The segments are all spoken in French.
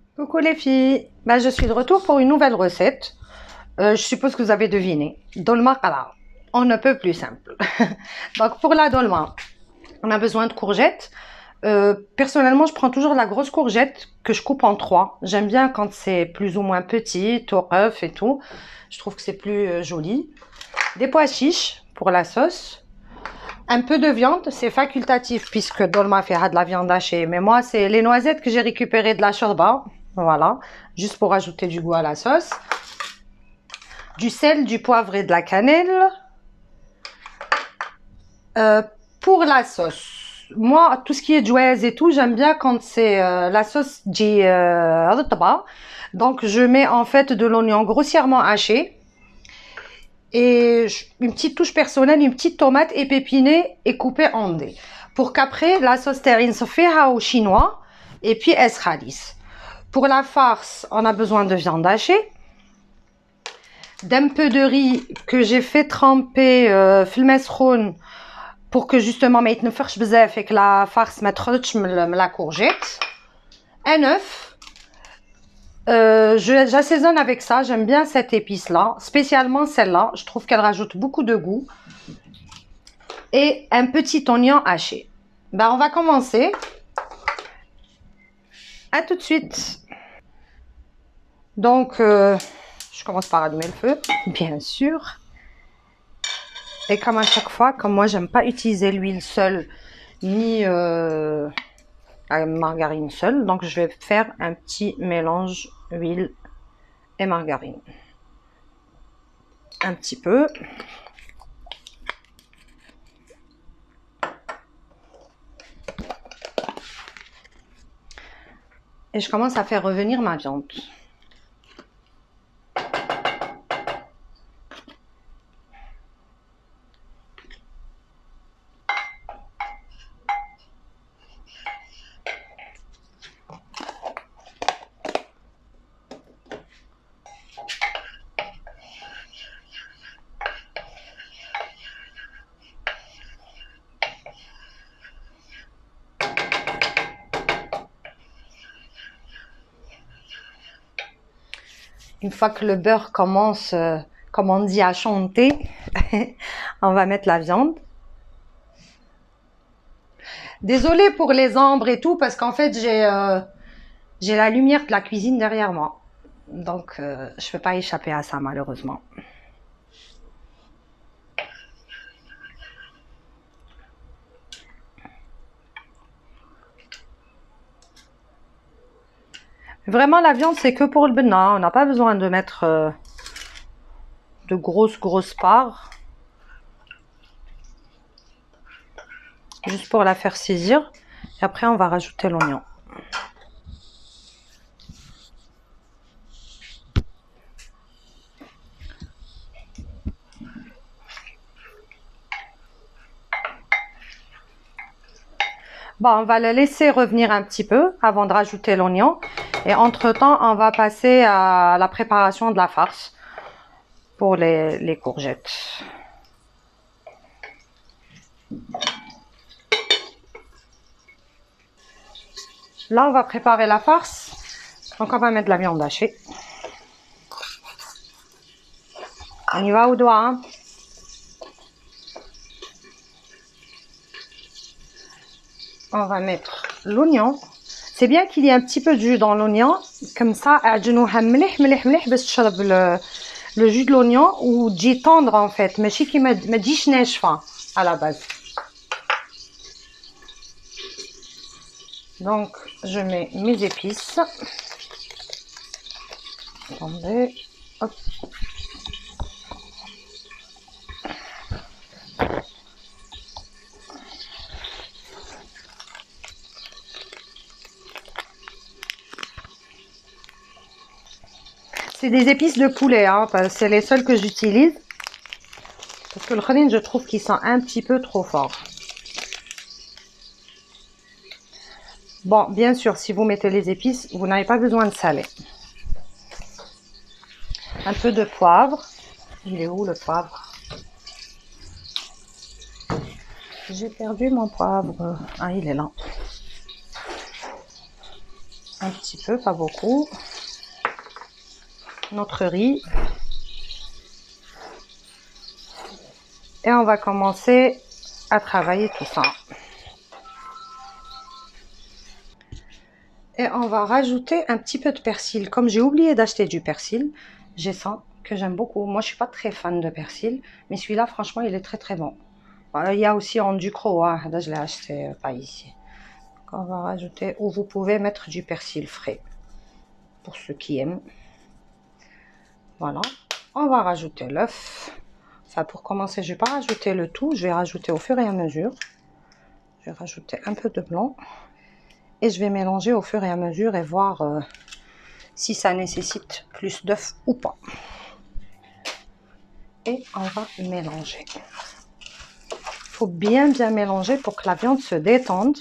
Coucou les filles, je suis de retour pour une nouvelle recette. Je suppose que vous avez deviné. Dolma qara. On ne peut plus simple. Donc pour la dolma, on a besoin de courgettes. Personnellement, je prends toujours la grosse courgette que je coupe en trois. J'aime bien quand c'est plus ou moins petit, au œuf et tout. Je trouve que c'est plus joli. Des pois chiches pour la sauce. Un peu de viande, c'est facultatif puisque dolma fait de la viande hachée. Mais moi, c'est les noisettes que j'ai récupérées de la shorba. Voilà, juste pour ajouter du goût à la sauce. Du sel, du poivre et de la cannelle. Pour la sauce, moi, tout ce qui est jouez et tout, j'aime bien quand c'est la sauce dit donc je mets en fait de l'oignon grossièrement haché. Et une petite touche personnelle, une petite tomate épépinée et coupée en dés. Pour qu'après, la sauce terrine se fait au chinois et puis elle sera lisse. Pour la farce, on a besoin de viande hachée, d'un peu de riz que j'ai fait tremper filmesroun pour que justement ما يتنفخش بزاف et que la farce ما تخرجش من la courgette, un œuf. J'assaisonne avec ça, j'aime bien cette épice là, spécialement celle-là, je trouve qu'elle rajoute beaucoup de goût, et un petit oignon haché. On va commencer. À tout de suite. Donc je commence par allumer le feu, bien sûr, et comme à chaque fois, comme moi j'aime pas utiliser l'huile seule ni la margarine seule, donc je vais faire un petit mélange huile et margarine. Un petit peu. Et je commence à faire revenir ma viande. Une fois que le beurre commence, comme on dit, à chanter, on va mettre la viande. Désolée pour les ombres et tout, parce qu'en fait, j'ai la lumière de la cuisine derrière moi. Donc, je ne peux pas échapper à ça, malheureusement. Vraiment, la viande, c'est que pour le benna. On n'a pas besoin de mettre de grosses parts. Juste pour la faire saisir. Et après, on va rajouter l'oignon. On va le laisser revenir un petit peu avant de rajouter l'oignon. Et entre-temps, on va passer à la préparation de la farce pour les courgettes. Là, on va préparer la farce. Donc, on va mettre de la viande hachée. On y va au doigt, hein. On va mettre l'oignon. C'est bien qu'il y ait un petit peu de jus dans l'oignon. Comme ça, le jus de l'oignon ou du tendre en fait. Mais je qui me dit à la base. Donc, je mets mes épices. Attendez. Hop. C'est des épices de poulet, hein, c'est les seules que j'utilise. Parce que le khanin, je trouve qu'il sent un petit peu trop fort. Bon, bien sûr, si vous mettez les épices, vous n'avez pas besoin de saler. Un peu de poivre. Il est où le poivre? J'ai perdu mon poivre. Ah, il est là. un petit peu, pas beaucoup. Notre riz. Et on va commencer à travailler tout ça. Et on va rajouter un petit peu de persil. Comme j'ai oublié d'acheter du persil, j'ai ça que j'aime beaucoup. Moi, je suis pas très fan de persil, mais celui-là, franchement, il est très très bon. Il y a aussi en ducro, hein. Là, je l'ai acheté pas ici. On va rajouter, ou vous pouvez mettre du persil frais, pour ceux qui aiment. Voilà. On va rajouter l'œuf. Enfin, pour commencer, je vais pas rajouter le tout, je vais rajouter au fur et à mesure. Je vais rajouter un peu de blanc. Et je vais mélanger au fur et à mesure et voir si ça nécessite plus d'œufs ou pas. Et on va mélanger. Il faut bien mélanger pour que la viande se détende.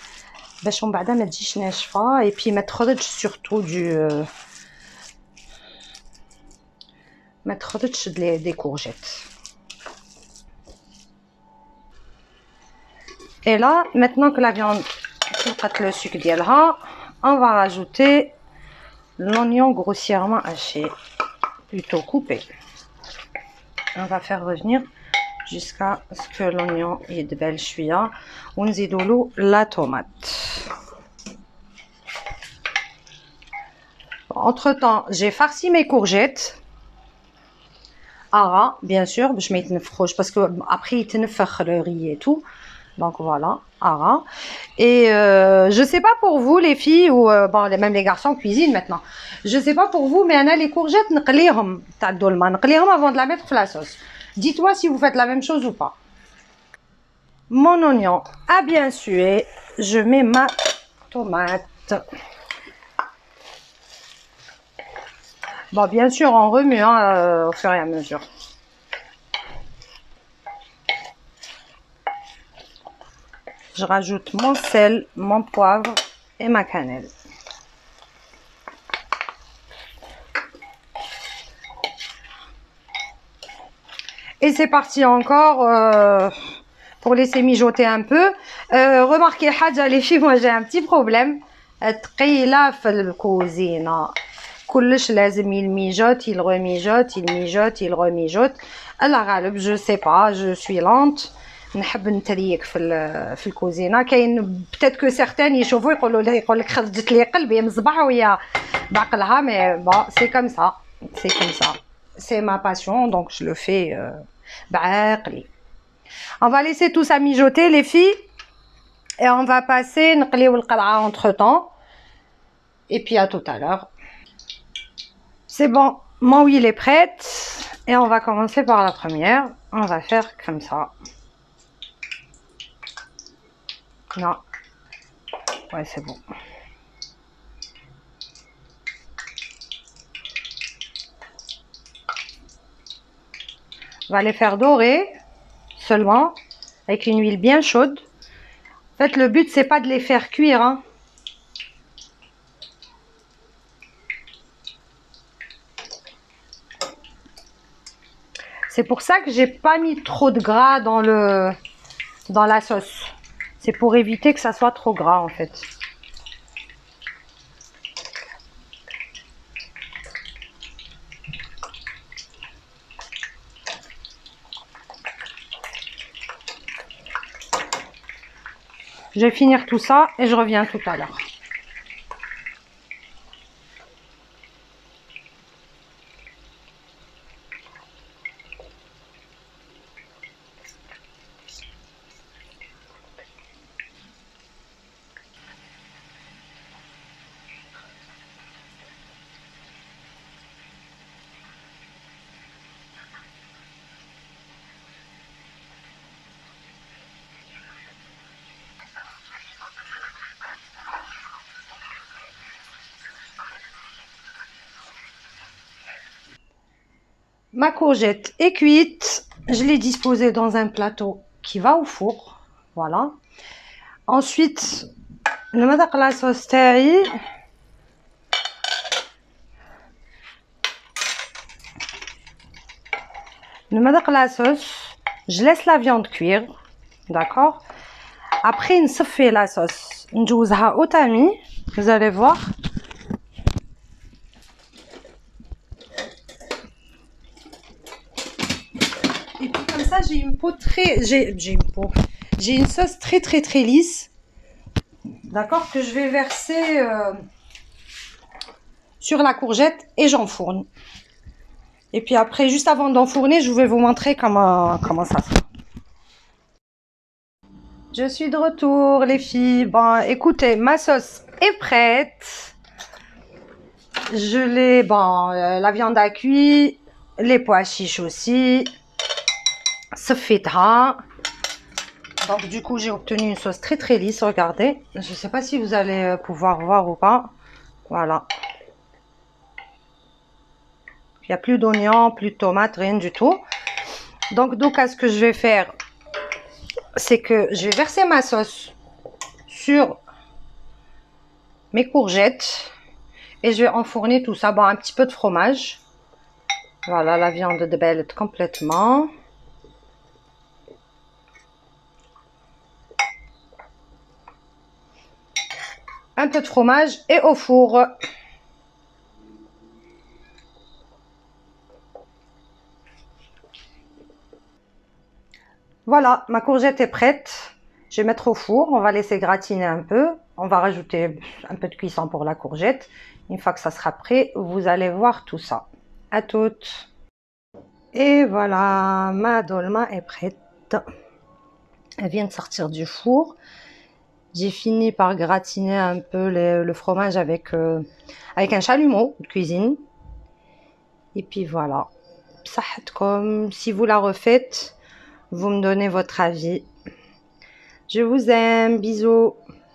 Et puis mettre surtout des courgettes. Et là, maintenant que la viande le sucre ديالها, on va rajouter l'oignon grossièrement haché, plutôt coupé. On va faire revenir jusqu'à ce que l'oignon يدبل شويه ونزيدوا له la tomate. Entre temps, j'ai farci mes courgettes. Ara, bien sûr, باش ما يتنفخوش parce que après يتنفخ le riz et tout. Donc voilà, ara. Et je sais pas pour vous les filles ou bon même les garçons cuisinent maintenant. Je sais pas pour vous mais ana les courgettes نقليهم تاع الدولمه نقليهم avant de la mettre dans la sauce. Dites-moi si vous faites la même chose ou pas. Mon oignon a bien sué, je mets ma tomate. Bon bien sûr on remue au fur et à mesure. Je rajoute mon sel, mon poivre et ma cannelle. Et c'est parti encore pour laisser mijoter un peu. Remarquez, les filles, moi j'ai un petit problème. تقيلة في الكوزينة. كلش لازم يلميجوت, il remijote, il mijote, il remijote. الله غالب, je sais pas, je suis lente. نحب نتريك في الكوزينه. كاين بتات كو سيغتان يشوفوا يقول لك خرجت لي قلبي مصباح وهي بعقلها مي با سي كوم سا سي كوم سا سي ما باسيون دونك je le fais بعقلي. On va laisser tout ça mijoter les filles et on va passer نقليو القرعه entre temps et puis à tout à l'heure. C'est bon, mon huile est prête et on va commencer par la première. On va faire comme ça. Non. Ouais, c'est bon. On va les faire dorer seulement avec une huile bien chaude. En fait, le but c'est pas de les faire cuire, hein. C'est pour ça que j'ai pas mis trop de gras dans la sauce. C'est pour éviter que ça soit trop gras en fait. Je vais finir tout ça et je reviens tout à l'heure. Ma courgette est cuite, je l'ai disposée dans un plateau qui va au four, voilà. Ensuite, نمدق la sauce تاعي. نمدق la sauce, je laisse la viande cuire, d'accord. Après, نصفي la sauce, نجوزها au tamis, vous allez voir. Et puis comme ça, j'ai une peau très... J'ai une sauce très très très lisse. D'accord, que je vais verser sur la courgette et j'enfourne. Et puis après, juste avant d'enfourner, je vais vous montrer comment ça se fait. Je suis de retour, les filles. Bon, écoutez, ma sauce est prête. Je l'ai, bon, la viande a cuit, les pois chiches aussi. صفيتها. Donc du coup, j'ai obtenu une sauce très très lisse, regardez. Je ne sais pas si vous allez pouvoir voir ou pas. Voilà. Il n'y a plus d'oignons, plus de tomates, rien du tout. Donc ce que je vais faire, c'est que je vais verser ma sauce sur mes courgettes et je vais enfourner tout ça. Bon, un petit peu de fromage. Voilà, la viande de belle complètement. Un peu de fromage et au four. Voilà, ma courgette est prête. Je vais mettre au four. On va laisser gratiner un peu. On va rajouter un peu de cuisson pour la courgette. Une fois que ça sera prêt, vous allez voir tout ça. À toutes. Et voilà, ma dolma est prête. Elle vient de sortir du four. J'ai fini par gratiner un peu le fromage avec un chalumeau de cuisine. Et puis voilà. Comme si vous la refaites, vous me donnez votre avis. Je vous aime, bisous.